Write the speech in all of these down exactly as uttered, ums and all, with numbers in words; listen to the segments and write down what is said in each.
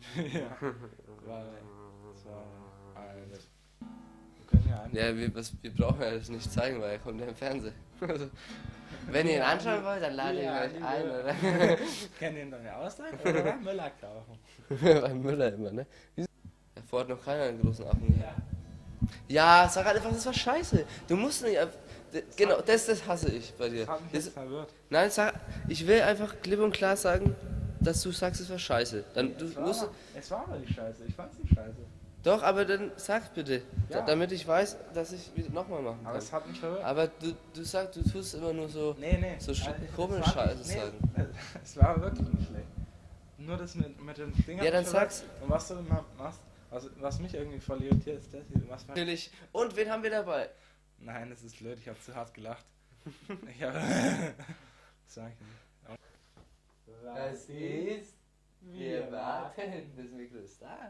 Ja. War, das war, Alter. Wir können ja einfach. Ja, wir, was, wir brauchen ja das nicht zeigen, weil er kommt ja im Fernsehen. Also, wenn ihr ihn anschauen wollt, dann ladet Ja, ihr ihn gleich liebe- ein, oder? Kennt ihr ihn dann ja ausleihen oder beim Müller kaufen? Beim Müller immer, ne? Wieso? Davor hat noch keiner einen großen Affen. Ja. Ja, sag halt einfach, das war scheiße. Du musst nicht. einfach- d- Genau, das, das hasse ich bei dir. Das hat mich Das, jetzt verwirrt. nein, sag, ich will einfach klipp und klar sagen, dass du sagst, es war scheiße. Dann, du Es war, musst. aber, es war aber nicht scheiße, ich fand's nicht scheiße. Doch, aber dann sag bitte. Ja. Da, damit ich weiß, dass ich wieder nochmal machen Aber kann. es hat mich verwirrt. Aber du, du sagst, du tust immer nur so. Nee, nee. So sch- Also, es komische war Scheiße nicht- nee, sagen. Es war wirklich nicht schlecht. Nur das mit, mit den Dingern. Ja, dann mich verwirrt. sag's. Und was du immer machst, also was mich irgendwie voll irritiert, ist das hier. Was man, Natürlich. Und wen haben wir dabei? nein, das ist blöd, ich habe zu hart gelacht. Ich habe. Sag ich nicht. Das ist. Wir warten. Das Mikro ist da.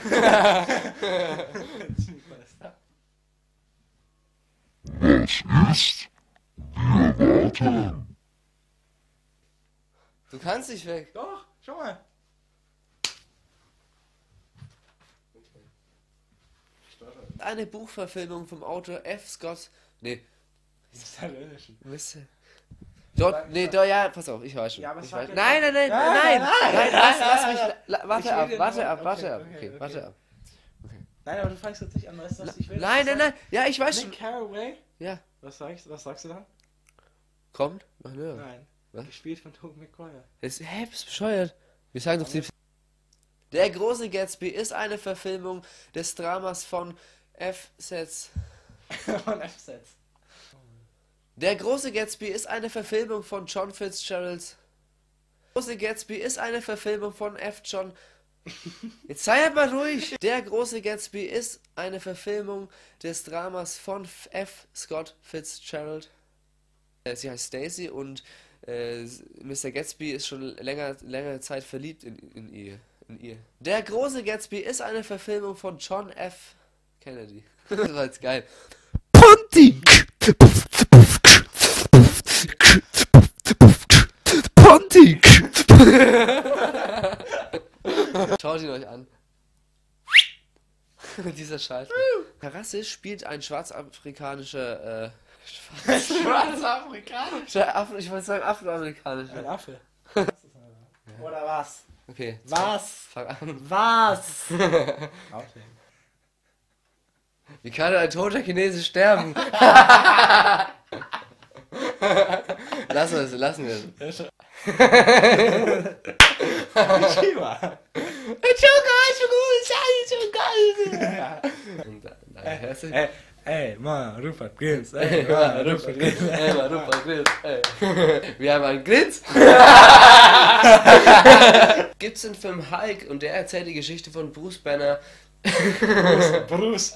Das Mikro ist da. Du kannst nicht weg. Doch, schau mal. Eine Buchverfilmung vom Autor F. Scott. Nee. Das ist halt Unterschied. Wisst ihr? Dort, nee, da, ja, pass auf, ich weiß schon. Ja, aber ich sag weiß. jetzt Nein, nein, nein, Nein, nein, nein, nein, nein, nein, lass, nein, lass nein, mich, nein. la, Ich warte will ab, dir warte nur- ab, okay, warte ab, okay, okay, okay. warte ab. Nein, aber du fragst jetzt nicht an, weißt du, was ich will? Nein, nein, nein, ja, ich weiß Nick schon. Carraway? Ja, Was sagst, was sagst du dann? kommt, mach nur. Nein. Was? Gespielt von Tobey Maguire. Das, hä, bist du bescheuert? Wir sagen doch die. Der große Gatsby ist eine Verfilmung des Dramas von F. Setz. Von F-Sets. Der große Gatsby ist eine Verfilmung von John Fitzgerald. Der große Gatsby ist eine Verfilmung von F. John. Jetzt sei halt mal ruhig. Der große Gatsby ist eine Verfilmung des Dramas von F. Scott Fitzgerald. Äh, Sie heißt Stacy und äh, Mister Gatsby ist schon länger, längere Zeit verliebt in, in, ihr, in ihr. Der große Gatsby ist eine Verfilmung von John F. Kennedy. Das war jetzt geil. Pontik! Pontik! Schaut ihn euch an. Dieser Scheiß. Terrasse spielt ein schwarzafrikanischer, äh, schwarz Schwarzafrikaner. Af ich wollte sagen afroamerikanischer. Ein Affe. Oder was? Okay. Was? Fang an. Was? Auflegen. Wie kann ein toter Chinese sterben? Lassen wir es, lassen wir es. Shiva. Schon geil, schon gut, schon geil. Ja. Und dann, dann hörst du. Ey, ey, Mann, Rupert Grins. Ey, Ey, Mann, Mann, Rupert Grins. Ey, Mann, Rupert Grins. Ey. Wir haben einen Grins. Gibt's den Film Hulk und der erzählt die Geschichte von Bruce Banner. Bruce.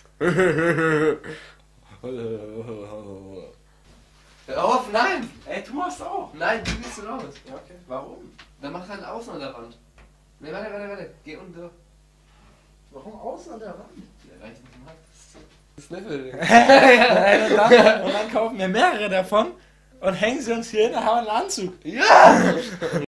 Hör auf, nein! Ey, du machst auch. Nein, du gehst raus. Ja, okay. Warum? Dann mach halt außen an der Wand. Ne, warte, warte, warte. Geh unten durch. Warum außen an der Wand? Ja, weil ich nicht mag. Das ist Sniffel. und, dann, und dann kaufen wir mehrere davon und hängen sie uns hier hin und haben einen Anzug. Ja!